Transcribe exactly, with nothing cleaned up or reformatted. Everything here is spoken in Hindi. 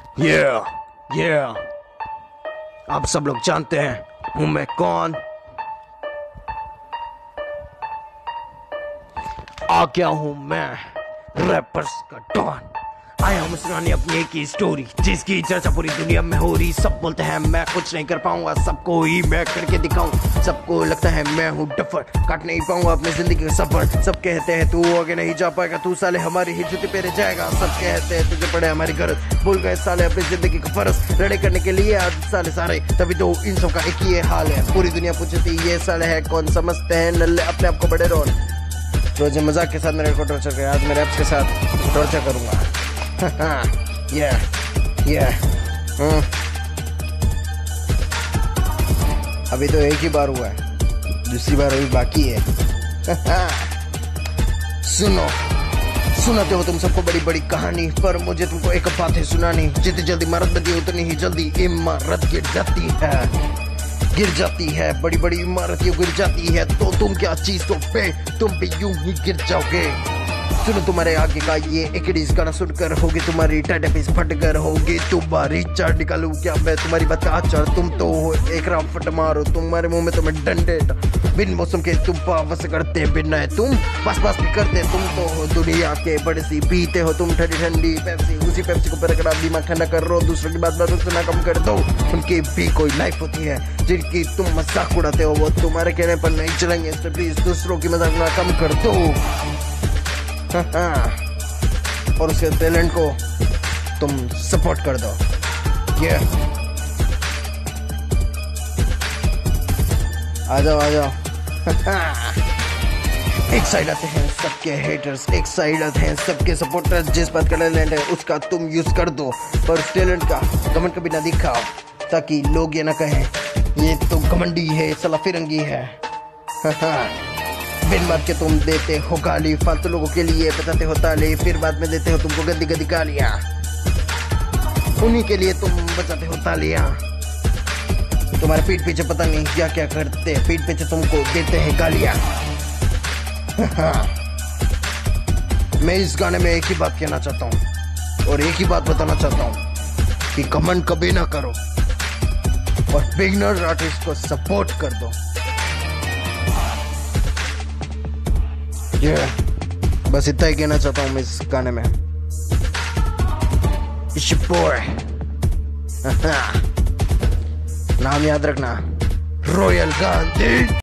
Yeah, yeah. आप सब लोग जानते हैं हूं मैं कौन। आ क्या हूं मैं, रैपर्स का डॉन। आया हूं सुनाने अपनी एक ही स्टोरी जिसकी चर्चा पूरी दुनिया में हो रही। सब बोलते हैं मैं कुछ नहीं कर पाऊंगा, सबको ही मैं करके दिखाऊं। सबको लगता है मैं हूं डफर, काट नहीं पाऊंगा अपनी जिंदगी का सफर। सब कहते हैं तू आगे नहीं जा पाएगा, तू साले हमारी ही जूती पे रह जाएगा। सब कहते हैं तुझे पड़े हमारी गरज, भूल गए साले अपनी जिंदगी का फर्ज। लड़े करने के लिए आज साले सारे, तभी तो इन सब का एक ही हाल है। पूरी दुनिया पूछती ये साले है कौन, समझते हैं नल्ले अपने आप को बड़े रोल। रोज मजाक के साथ मेरे को टॉर्चर करे, आज मैं रैप्स के साथ टॉर्चर करूंगा। yeah, yeah. hmm. अभी तो एक ही बार हुआ है, दूसरी बार अभी बाकी है। सुनो, सुनाते हो तुम सबको बड़ी बड़ी कहानी, पर मुझे तुमको एक बात है सुनानी। जितनी जल्दी इमारत बनती है उतनी ही जल्दी इमारत गिर जाती है, गिर जाती है। बड़ी बड़ी इमारत ये गिर जाती है तो तुम क्या चीजों पे तुम भी यूं ही गिर जाओगे। सुनो तुम्हारे आगे का ये एक गाना सुनकर होगी तुम्हारी टाइटपीस फटकर होगी तुम्हारी चार निकालू क्या मैं तुम्हारी बात का आचार। तुम तो हो एक राम फट मारो, तुम्हारे मुंह में तुम्हें डंडे। बिन मौसम के तुम पावस करते, बिन नए तुम बस बस भी करते। तुम तो हो दुनिया के बड़े सी, पीते हो तुम ठंडी ठंडी पेप्सी। उसी पेप्सी को बरकरार दिमाग ठंडा कर रो, दूसरों की बात बात सुना कम कर दो। उनकी भी कोई लाइफ होती है जिनकी तुम मजाक उड़ाते हो, वो तुम्हारे कहने पर नहीं चलेंगे। तो प्लीज दूसरों की मजाक ना कम कर दो। और उसके टैलेंट को तुम सपोर्ट कर दो। ये आ जाओ आ जाओ। एक साइड आते हैं सबके हेटर्स, एक साइड आते हैं सबके सपोर्टर्स। जिस बात का टैलेंट है उसका तुम यूज कर दो, पर उस टैलेंट का घमंड कभी ना दिखाओ, ताकि लोग ये ना कहें ये तो घमंडी है, साला फिरंगी है। बिन बात के तुम देते हो गाली, फालतू लोगों के लिए बताते हो ताली, फिर बाद में देते हो तुमको गंदी गंदी गालियां। उन्हीं के लिए तुम बचाते हो तालियां। तुम्हारे पीठ पीछे पता नहीं क्या क्या करते, पीठ पीछे तुमको देते हैं गालियां। मैं इस गाने में एक ही बात कहना चाहता हूँ और एक ही बात बताना चाहता हूँ कि कमेंट कभी ना करो और बिगिनर आर्टिस्ट को सपोर्ट कर दो। Yeah. बस इतना ही कहना चाहता हूँ मैं इस गाने में। It's your boy. नाम याद रखना, रॉयल गांधी।